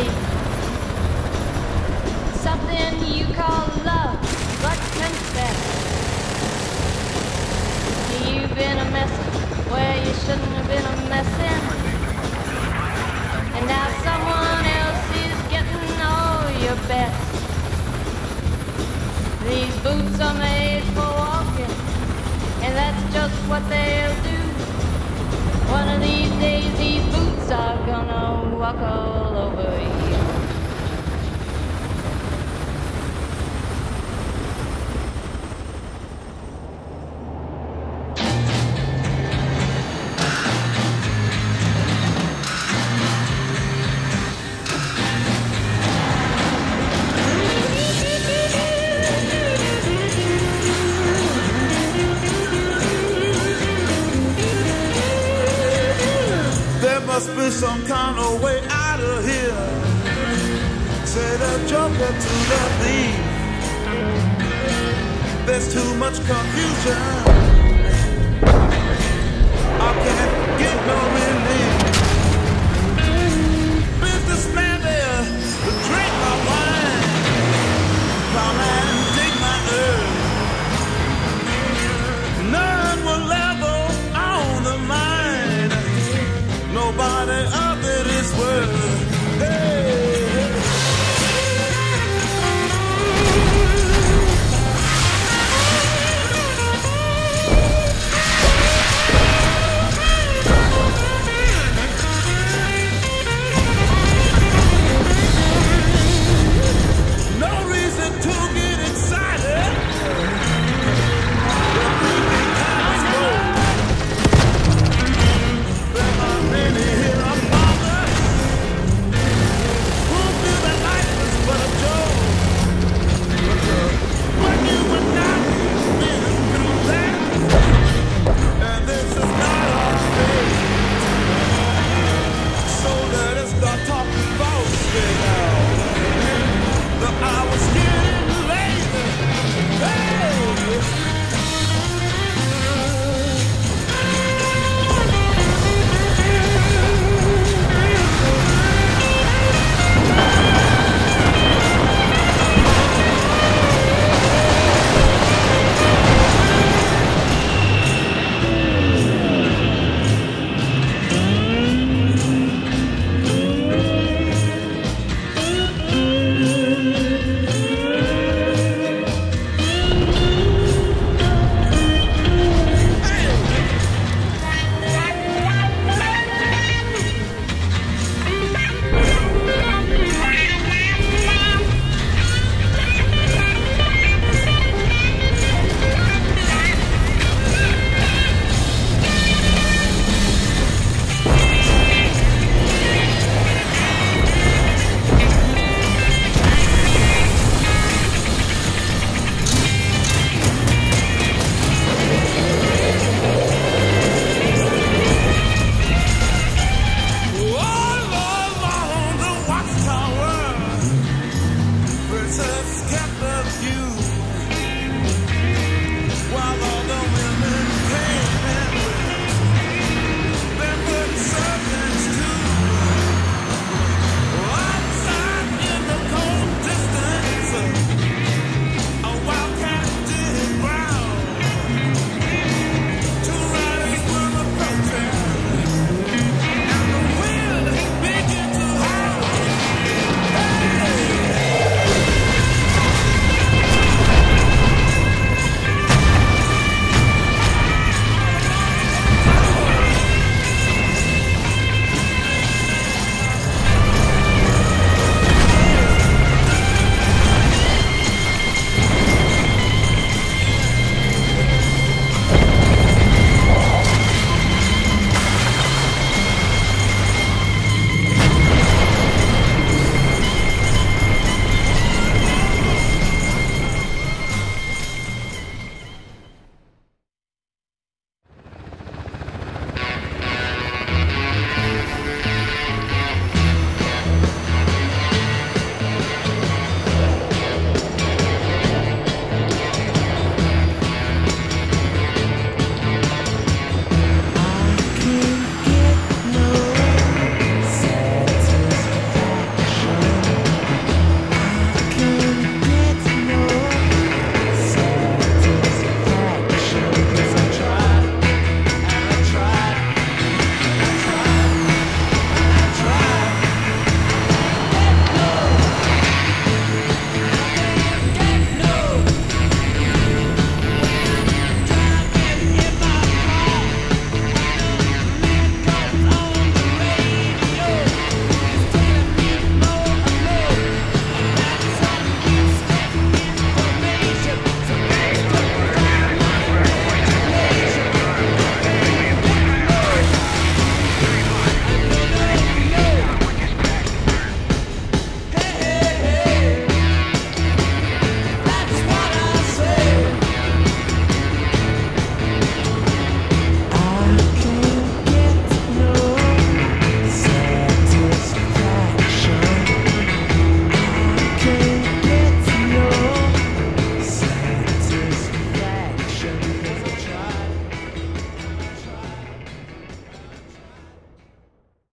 believe. Something you call love, but confess. You've been a messin' where you shouldn't have been a messin'. And now someone else is getting all your best. These boots are made for walking, and that's just what they'll do. One of these days these boots are gonna walk all over you. Must be some kind of way out of here. Say the joker to the thief. There's too much confusion. I can't get no relief. Businessman there to drink my wine. Come and dig my earth. None will level on the mind. Nobody up in this world. Hey. No reason to get excited. There are many here. The hour's here.